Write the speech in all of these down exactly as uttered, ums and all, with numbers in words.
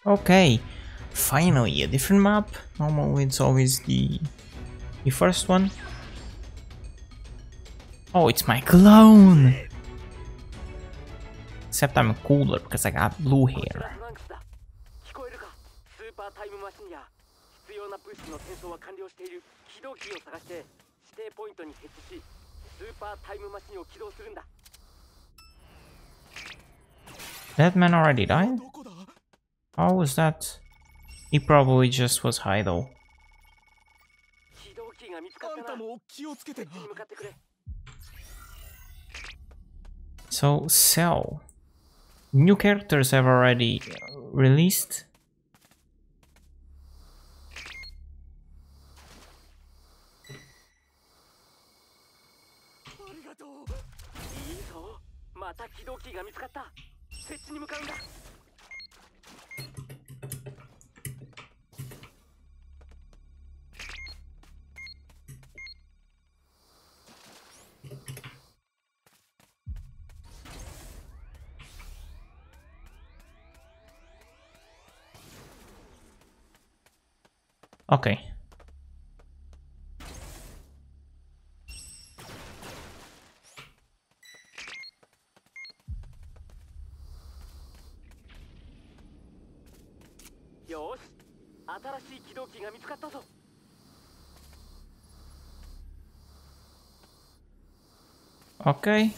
Okay, finally a different map. Normally it's always the the first one. Oh, it's my clone! Except I'm cooler because I got blue hair. That man already died? How was that? He probably just was high though. So, Cell. New characters have already released. Okay. Okay.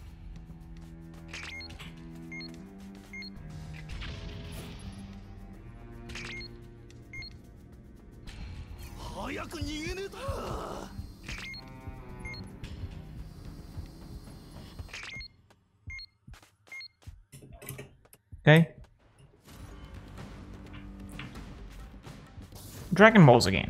Okay. Dragon Balls again.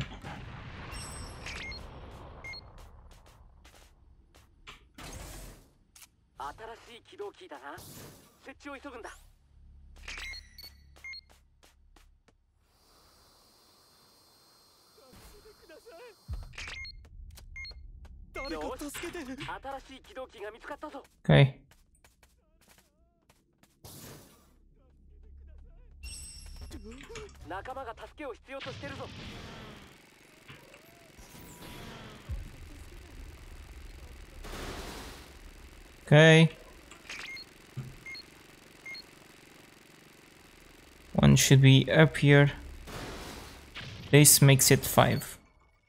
Okay. Okay. One should be up here. This makes it five.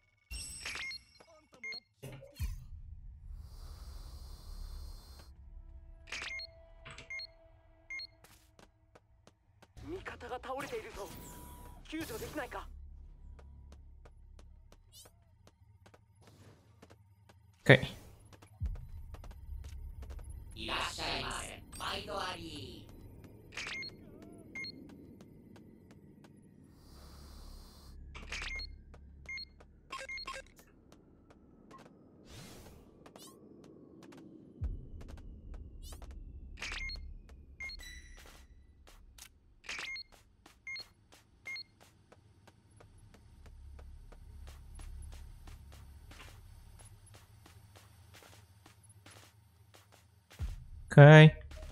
Okay. Okay.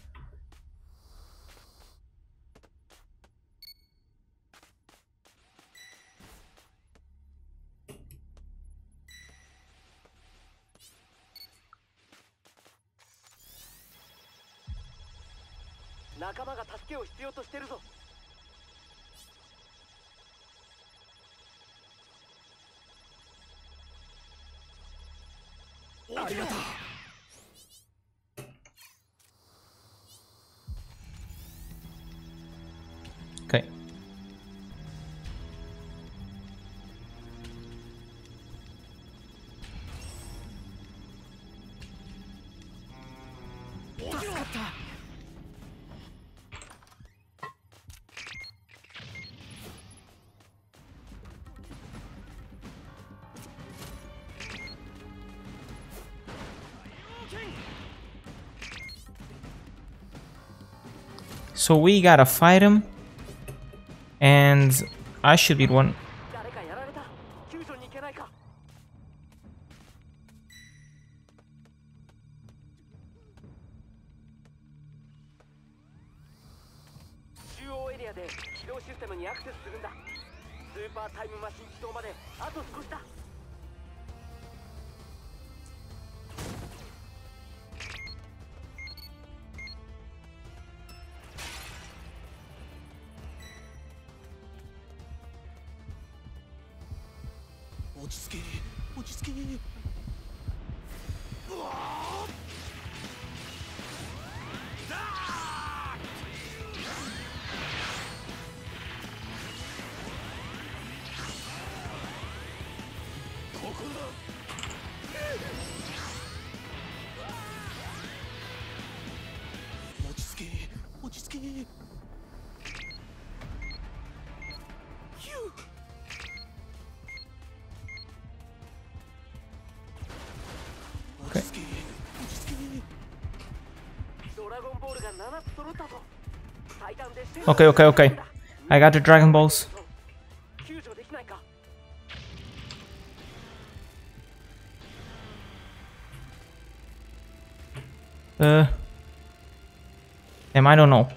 Okay. So we gotta fight him, and I should be the one. Okay, okay, okay. I got the Dragon Balls. Uh, damn, I don't know.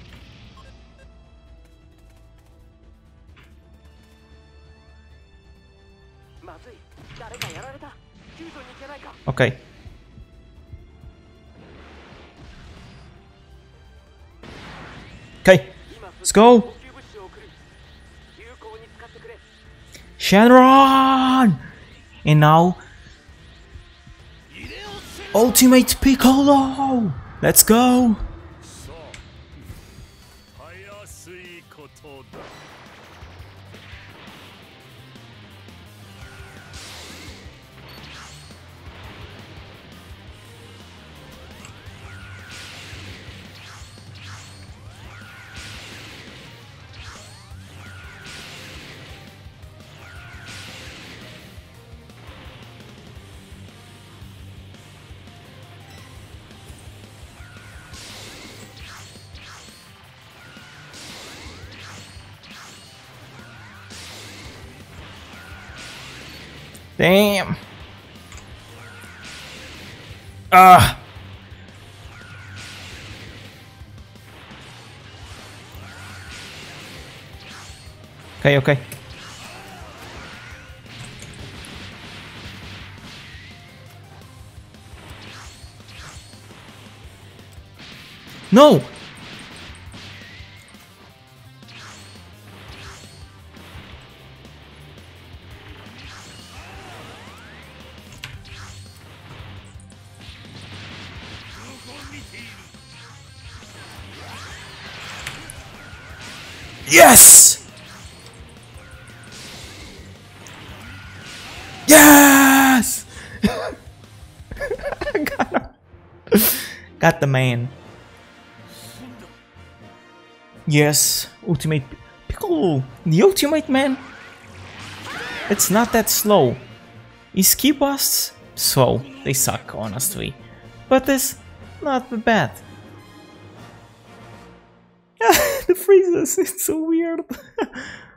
Okay. Okay, let's go. Shenron! And now Ultimate Piccolo! Let's go! Damn. Ah. Okay, okay. No. Yes! Yes! Got him. Got the man. Yes, Ultimate Piccolo, the Ultimate Man. It's not that slow. His key busts, slow. They suck, honestly. But it's not bad. The freezes, it's so weird.